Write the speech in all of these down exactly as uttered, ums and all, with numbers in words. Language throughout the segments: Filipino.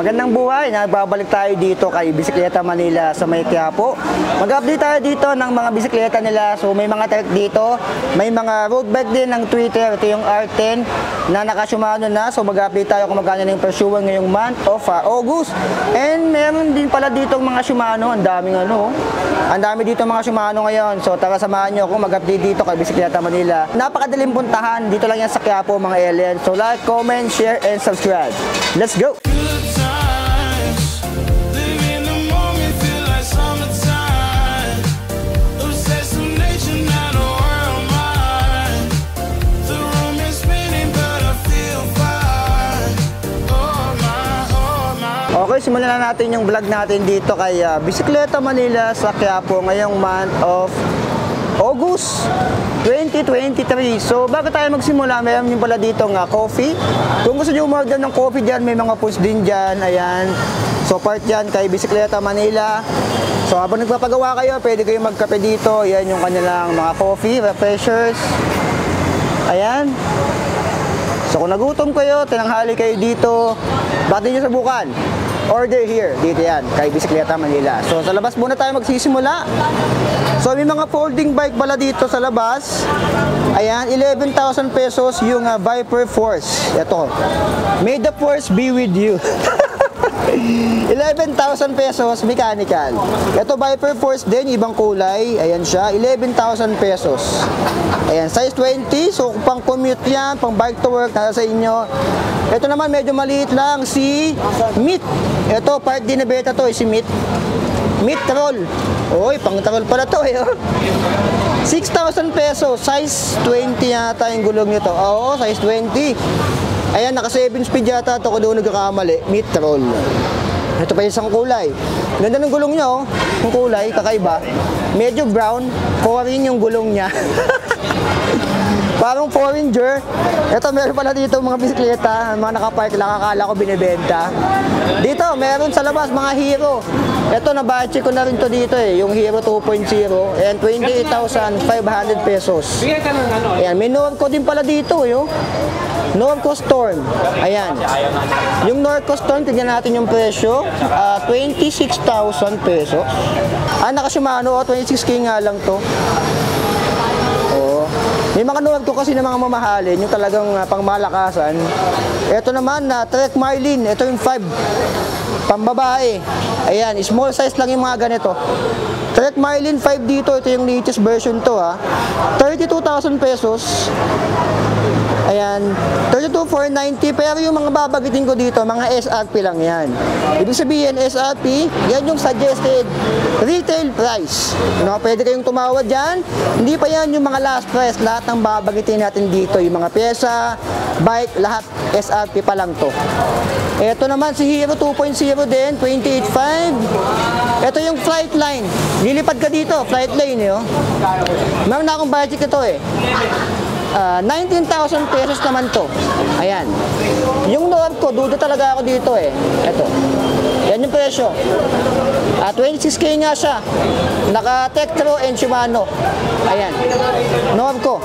Magandang buhay, nagbabalik tayo dito kay Bisikleta Manila sa May Quiapo. Mag-update tayo dito ng mga bisikleta nila. So may mga trek dito, may mga road bike din ng Twitter. Ito yung R ten na naka-Shimano na. So mag-update tayo kung magkano na yung presyohan ngayong month of uh, August. And meron din pala dito mga Shimano, ang daming ano. Ang dami dito mga Shimano ngayon. So tara samahan nyo ako mag-update dito kay Bisikleta Manila. Napakadaling puntahan, dito lang yan sa Quiapo mga alien. So like, comment, share, and subscribe. Let's go! Okay, simulan na natin yung vlog natin dito kay uh, Bisikleta Manila sa Quiapo ngayong month of August twenty twenty-three. So bago tayo magsimula, mayroon yung pala dito nga coffee. Kung gusto nyo umorder ng coffee dyan, may mga post din dyan. Ayan. So part dyan kay Bisikleta Manila. So habang nagpapagawa kayo, pwede kayo magkape dito. Ayan yung kanilang mga coffee, refreshers. Ayan. So kung nagutom kayo, tinanghali kayo dito, bakit nyo subukan? Order here, dito yan, kay Bisikleta Manila. So sa labas muna tayo magsisimula. So may mga folding bike pala dito sa labas. Ayan, eleven thousand pesos yung uh, Viper Force. Ito, may the force be with you. eleven thousand pesos mechanical. Ito Viper Force din, ibang kulay. Ayan siya, eleven thousand pesos. Ayan, size twenty. So pang commute yan, pang bike to work, nasa sa inyo. Ito naman medyo maliit lang, si Meet. Ito part din na beta to, eh, si Meet. Meet Troll. Oy, pang troll pala to eh. six thousand pesos, size twenty yata yung gulong nito. Oo, size twenty. Ayan, naka seven speed yata ito kung doon nagkakamali. Meet Troll. Ito pa yung isang kulay. Ganda ng gulong niya, oh. Yung kulay, kakaiba. Medyo brown. Foreign yung gulong niya. Parang foreigner. Ito, meron pala dito mga bisikleta. Mga nakapark lang, akala ko binibenta. Dito, meron sa labas mga Hero. Ito, nabudget ko na rin to dito eh. Yung Hero two point oh. Ayan, twenty-eight thousand five hundred pesos. Ayan, may Norco din pala dito eh. Oh. Norco Storm. Ayan. Yung Norco Storm, tignan natin yung presyo. Uh, twenty-six thousand pesos. Ah, naka-Shimano. Oh, twenty-six K nga lang to. May mga Norco kasi na mga mamahalin, yung talagang uh, pangmalakasan. Ito naman na uh, Trek Marlin, ito yung five, pambabae. Ayan, small size lang yung mga ganito. Trek Marlin five dito, ito yung latest version to ha. thirty-two thousand pesos. Ayan, thirty-two thousand four hundred ninety, pero yung mga babagitin ko dito, mga S R P lang yan. Ibig sabihin, S R P, yan yung suggested retail price. No, pwede kayong tumawad dyan. Hindi pa yan yung mga last price, lahat ng babagitin natin dito, yung mga pyesa, bike, lahat S R P pa lang to. Ito naman si Hero two point oh din, twenty-eight thousand five hundred. Ito yung Flightline. Lilipad ka dito, Flightline eh. Oh. Meron na akong budget ito eh. Uh, nineteen thousand pesos naman to. Ayan. Yung Norco, duda talaga ako dito eh. Ito. Yan yung presyo. Uh, twenty-six K nga siya. Naka Tektro and Shimano. Ayan. Norco.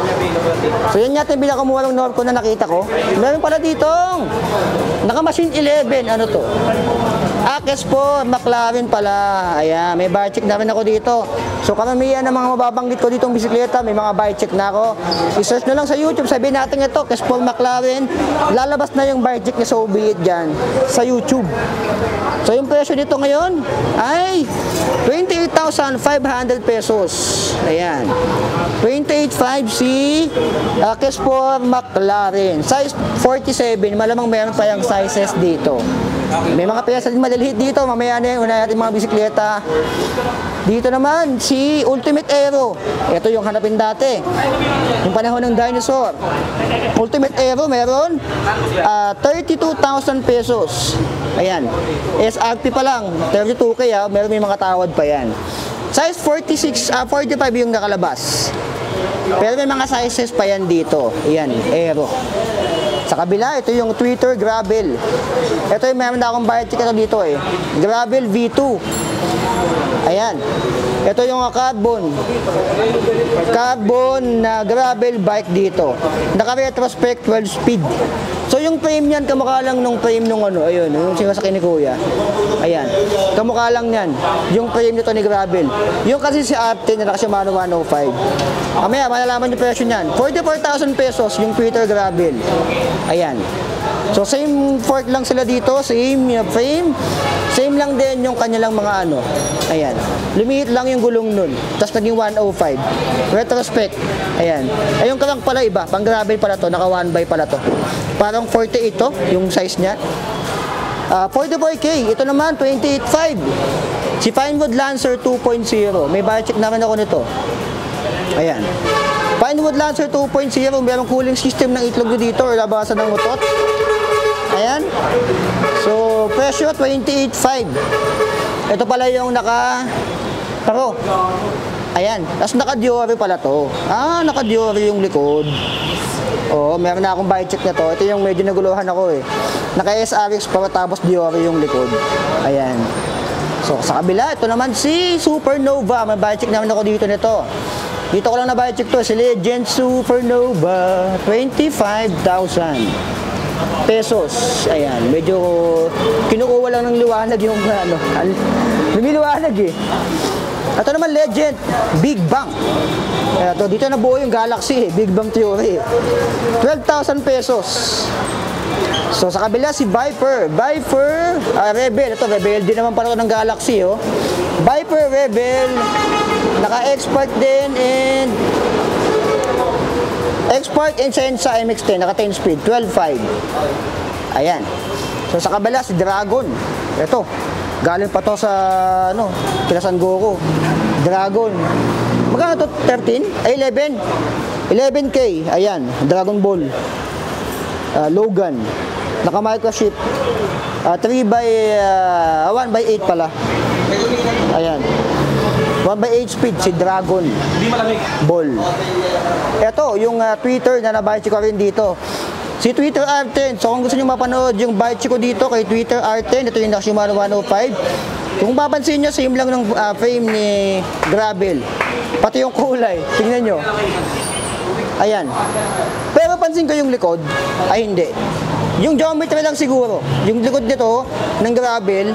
So yan yata yung pinakamuha ng Norco na nakita ko. Meron pala ditong naka Machine eleven. Ano to? Akes po, McLaren pala. Ayan, may bike check na rin ako dito. So karamihan ng mga mababanggit ko ditong bisikleta, may mga bike check na ako. I-search na lang sa YouTube, sabihin natin ito, Kespol McLaren. Lalabas na yung bike check ni Soviet dyan sa YouTube. So yung presyo dito ngayon ay twenty-eight thousand five hundred pesos. Ayan. twenty-eight thousand five hundred si uh, Kespol McLaren. Size forty-seven, malamang meron pa yung sizes dito. May mga pyesa din maliliit dito. Mamaya na yung una natin mga bisikleta. Dito naman si Ultimate Aero. Ito yung hanapin dati, yung panahon ng dinosaur. Ultimate Aero meron uh, thirty-two thousand pesos. Ayan, S R P pa lang thirty-two K ha. Meron may mga tawad pa yan. Size forty-six, uh, forty-five yung nakalabas. Pero may mga sizes pa yan dito. Ayan, Aero. Sa kabila, ito yung Twitter Gravel. Ito yung meron na akong bike ticket dito eh. Gravel V two. Ayan. Ito yung carbon. Carbon na gravel bike dito. Naka-retrospect twelve speed. So yung frame niyan, kamukha lang nung frame nung ano, ayun, yung sinasakyan ni Kuya. Ayan, kamukha lang niyan, yung frame nito ni Gravel. Yung kasi si R ten na Shimano one oh five. Mamaya, malalaman yung presyo niyan. forty-four thousand pesos yung Twitter Gravel. Ayan. So same fork lang sila dito, same yung frame, same lang din yung kanilang mga ano. Ayan. Lumihit lang yung gulong nun. Tapos naging one oh five. Retrospect. Ayan. Ay yung crank pala iba, pang gravel pala to, naka one by pala to. Parang forty-eight to, yung size niya. Uh, forty-four K, ito naman twenty-eight point five. Si Pinewood Lancer two point oh. May budget check naman ako nito. Ayan. Pinewood Lancer two point oh, merong cooling system ng itlog dito or labasan ng motor. Ayan. So, presyo twenty-eight point five. Ito pala yung naka Pro. Ayan. Tapos naka-Diore pala to. Ah, naka-Diore yung likod. Oo, meron na akong bike check na to. Ito yung medyo naguluhan ako eh. Naka-S R X pa tapos Diore yung likod. Ayan. So, sa kabila, ito naman si Supernova. May bike check naman ako dito nito. Dito ko lang na bike check to. Si Legend Supernova. twenty-five thousand pesos. Ayan. Medyo kinukuha lang ng liwanag yung ano. Lumiliwanag eh. Ito naman Legend. Big Bang. Ito, dito nabuo yung Galaxy eh. Big Bang Theory. twelve thousand pesos. So sa kabila si Viper, Viper uh, Rebel, ito Rebel din naman pala ito ng Galaxy oh. Viper Rebel, naka-expert din and expert and Sensa M X ten, naka ten speed, twelve point five. Ayan. So sa kabila si Dragon. Ito, galing pa to sa ano, Kilasan Goku. Dragon. Magkano to? thirteen? Ay eleven. eleven K. Ayan, Dragon Ball. Uh, Logan. Naka-microchip. Uh, three by uh, one by eight pala. Ayan. one by eight speed si Dragon Ball. Ito, yung uh, Twitter na nabike ko rin dito. Si Twitter R ten. So kung gusto niyo mapanood yung bike ko dito kay Twitter R ten, ito yung Shimano one oh five. Kung papansin niyo, same lang ng uh, frame ni Gravel. Pati yung kulay. Tingnan niyo. Ayan. Pero pansin ko yung likod, ay hindi. Yung geometry lang siguro. Yung likod nito, ng Gravel,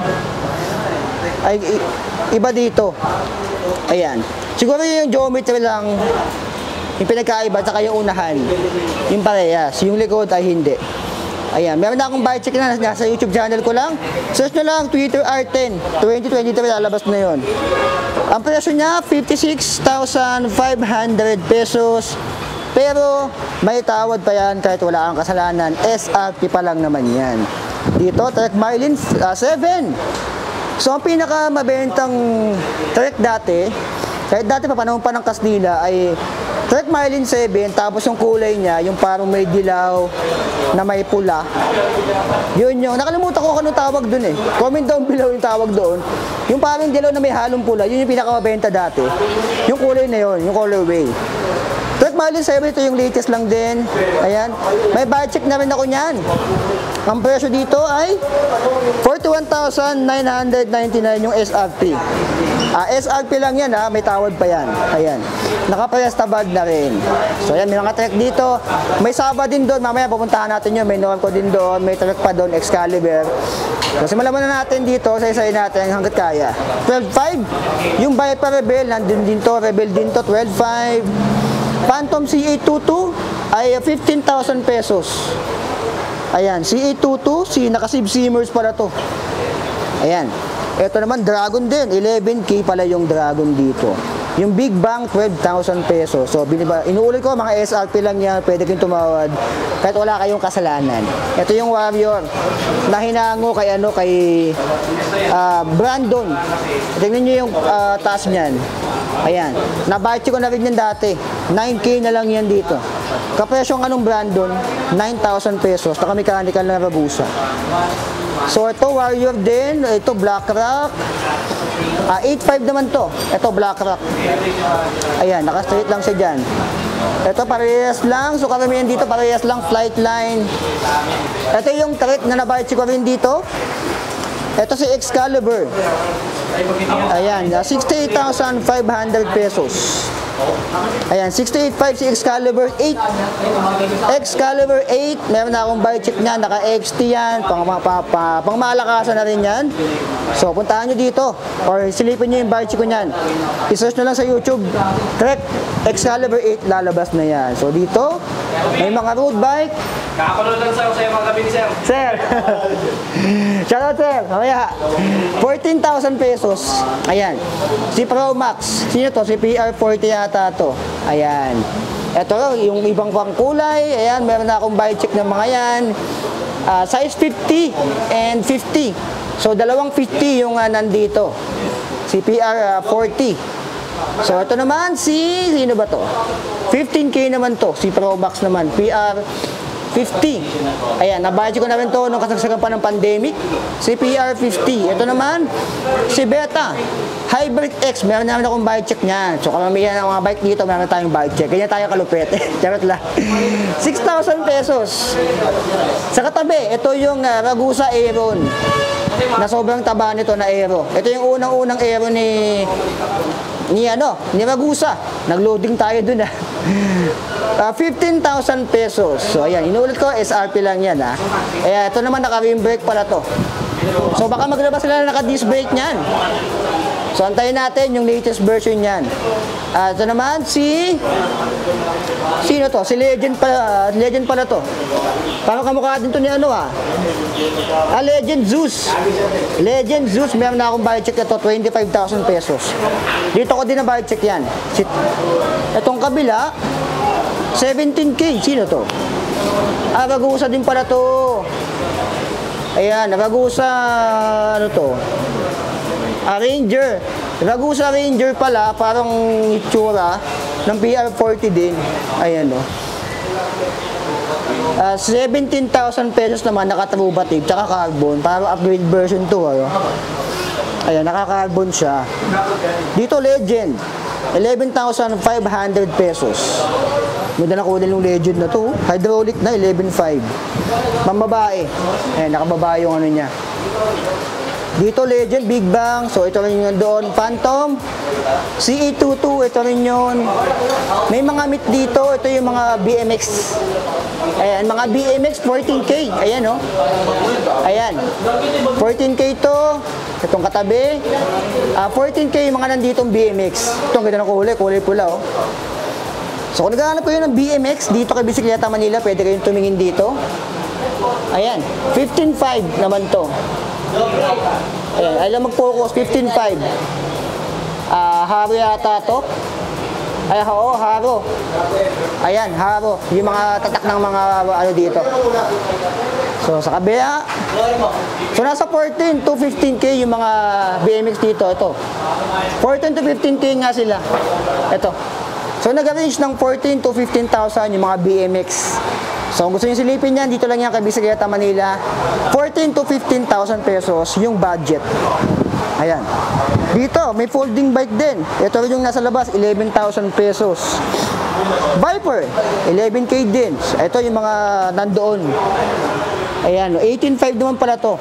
ay iba dito. Ayan. Siguro yung geometry lang, yung pinagkaiba, saka yung unahan, yung parehas. Yung likod ay hindi. Ayan. Meron na akong bike check na nasa YouTube channel ko lang. Search na lang, Twitter R ten. twenty twenty-three, lalabas na yun. Ang presyo niya, fifty-six thousand five hundred pesos. Pero may tawad pa yan kahit wala kang kasalanan. S R P pa lang naman yan. Dito, Trek Marlin uh, seven. So ang pinaka mabentang Trek dati, kahit dati pa panahon pa ng Kastila, ay Trek Marlin seven, tapos yung kulay niya, yung parang may dilaw na may pula. Yun yung, nakalimutan ko kung anong tawag dun eh. Comment down below yung tawag doon. Yung parang dilaw na may halong pula, yun yung pinaka mabenta dati. Yung kulay na yun, yung colorway. Trek Marlin seven, ito yung latest lang din. Ayan. May budget na rin ako niyan. Ang presyo dito ay forty-one thousand nine hundred ninety-nine yung S R P. Ah, S R P lang yan ha, may tawad pa yan. Ayan. Naka-Fiesta bag na rin. So ayan, may mga trek dito. May Saba din doon, mamaya pupuntahan natin yun. May Norco din doon, may trek pa doon, Excalibur. Kasi malaman na natin dito, sa-isay natin hanggat kaya. twelve point five. Yung Viper Rebel, nandun din to, Rebel din to, twelve point five. Phantom C eight twenty-two ay fifteen thousand pesos. Ayan, C eight twenty-two, si naka-Sib Simmers pala to. Ayan. Ito naman Dragon din, eleven K pala yung Dragon dito. Yung Big Bang, twelve thousand pesos. So, biniba, inuulit ko, mga S R P lang yan, pwede kayong tumawad kahit wala kayong kasalanan. Ito yung Warrior na hinango kay ano, kay uh, Brandon. Tingnan nyo yung uh, taas niyan. Ayan, nabite ko na rin yan dati. nine K na lang yan dito. Kapresyong anong Brandon, nine thousand pesos. Naka-mechanical na Rabusa. So ito Warrior din, ito Black Rock. Ah, eight point five naman to. Ito Black Rock. Ayan, naka-straight lang siya dyan. Ito parehas lang, so karamihan dito parehas lang, Flightline. Ito yung trek na nabite ko rin dito. Ito si Excalibur. Ayan, sixty-eight thousand five hundred pesos. Ayan, sixty-eight point five si Excalibur eight. Excalibur eight, meron na akong bike check niya, naka-X T yan, pang, pang, pang, pang malakasan na rin yan. So, puntahan nyo dito, or silipin nyo yung bike check ko niyan. I-search nyo lang sa YouTube, Trek Excalibur eight, lalabas na yan. So, dito, may mga road bike. Kakapanood lang sa'yo sa mga gabi ni Sir. Sir! Shoutout, sir! Mamaya, fourteen thousand pesos. Ayan. Si Pro Max. Sino to? Si P R forty yata to. Ayan. Ito, yung ibang pang kulay. Ayan, meron na akong bike check ng mga yan. Uh, size fifty and fifty. So, dalawang fifty yung uh, nandito. Si P R forty. So, ito naman si... Sino ba to? fifteen K naman to. Si Pro Max naman. P R fifty. Ayan, nabudget ko na rin to nung kasagsagan pa ng pandemic. Si P R fifty. Ito naman, si Beta. Hybrid X. Meron namin akong bike check niyan. So, kamamihan ng mga bike dito, meron tayong bike check. Ganyan tayo kalupit. Charot lang. six thousand pesos. Sa katabi, ito yung uh, Ragusa Aeron. Na sobrang taba nito na Aero. Ito yung unang-unang Aero ni... ni ano, ni Ragusa. Nag-loading tayo dun ah. Uh, fifteen thousand pesos. So ayan, inulit ko, S R P lang yan ah. Ayan, ito naman naka-rim brake pala to. So baka maglabas sila na naka-disc brake niyan. So antayin natin yung latest version niyan. Uh, ito naman si... Sino to? Si Legend pala, uh, Legend pala to. Parang kamukha din to ni ano ah. Ah, Legend Zeus. Legend Zeus, meron na akong bike check ito, twenty-five thousand pesos. Dito ko din na bike check yan. Itong kabila, seventeen K. Sino to? Ah, Ragusa din pala to. Ayan, Ragusa, ano to? Ah, Ranger. Ragusa Ranger pala, parang itsura ng P R forty din. Ayan o. Uh, seventeen thousand pesos naman, naka-trubative, tsaka carbon. Parang upgrade version to. Ano? Ayan, naka-carbon siya. Dito, Legend. eleven thousand five hundred pesos. May dala ko din yung Legend na to. Hydraulic na, eleven thousand five hundred. Pambabae. Ayan, nakababae yung ano niya. Dito, Legend, Big Bang. So, ito rin yun doon. Phantom. C E twenty-two, ito rin yun. May mga meet dito. Ito yung mga B M X. Ayan, mga B M X, fourteen K. Ayan, oh. Ayan. fourteen K to. Itong katabi. Uh, fourteen K yung mga nanditong B M X. Itong ganda ng kulay. Kulay pula, oh. So, kung naghahanap kayo ng B M X, dito kay Bisikleta Manila, pwede kayong tumingin dito. Ayan. fifteen five naman to. Ayan, alam mag-focus, fifteen five. Ah, uh, Haro yata to. Ay, oo, Haro. Ayan, Haro. Yung mga tatak ng mga ano dito. So, sa kabila. So, nasa fourteen to fifteen K yung mga B M X dito. Ito. fourteen to fifteen K nga sila. Ito. So, nag-range ng fourteen to fifteen thousand yung mga B M X. So, kung gusto nyo silipin yan, dito lang yan kay Bisikleta Manila. fourteen to fifteen thousand pesos yung budget. Ayan. Dito, may folding bike din. Ito rin yung nasa labas, eleven thousand pesos. Viper, eleven K din. Ito yung mga nandoon. Ayan, eighteen five naman pala to.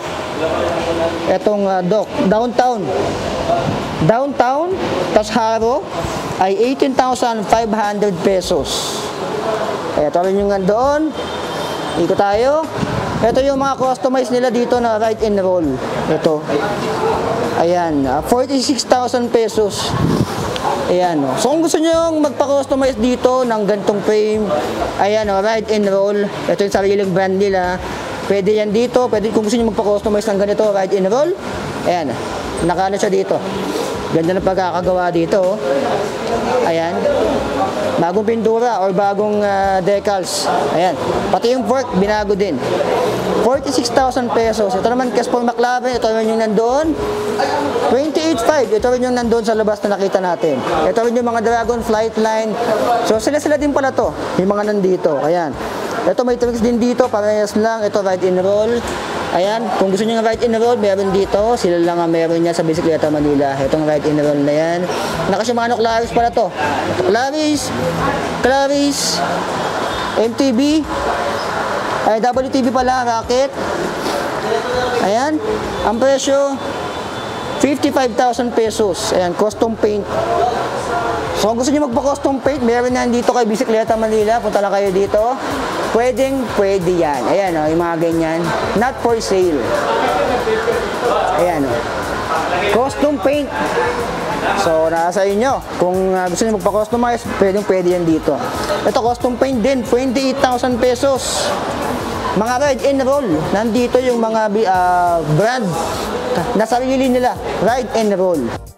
Itong uh, dock, downtown. Downtown, tas Haro, ay eighteen thousand five hundred pesos. Ito rin yung nandoon. Ikot tayo. Ito yung mga customize nila dito na ride and roll. Ito. Ayan, uh, forty-six thousand pesos. Ayan, oh. So kung gusto nyo magpa-customize dito ng gantong frame, ayan, oh, ride and roll. Ito yung sariling brand nila. Pwede yan dito. Pwede kung gusto nyo magpa-customize ng ganito, ride and roll. Ayan, nakano siya dito. Ganda na pagkakagawa dito, oh. Ayan. Bagong pintura or bagong uh, decals. Ayan. Pati yung fork, binago din. forty-six thousand pesos. Ito naman, Caspol McLaren. Ito rin yung nandoon. twenty-eight five. Ito rin yung nandoon sa labas na nakita natin. Ito rin yung mga Dragon Flight Line. So, sila-sila din pala to. Yung mga nandito. Ayan. Ito may tricks din dito. Parehas lang. Ito ride and roll. Ayan, kung gusto nyo ng ride and roll, meron dito. Sila lang ang meron niya sa Bisikleta Manila. Itong ride and roll na yan. Nakasimano Claris pala to. Ito, Claris, Claris, M T B, ay W T B pala, Rocket. Ayan, ang presyo, fifty-five thousand pesos. Ayan, custom paint. So kung gusto niyo magpa-custom paint, meron na dito kay Bisikleta Manila. Punta lang kayo dito. Pwedeng, pwede yan. Ayan o, yung mga ganyan. Not for sale. Ayan o. Custom paint. So, nasa inyo. Kung uh, gusto niyo magpa-customize, pwedeng, pwede yan dito. Ito, custom paint din. twenty-eight thousand pesos. Mga ride and roll. Nandito yung mga uh, brand na sarili nila. Ride and roll.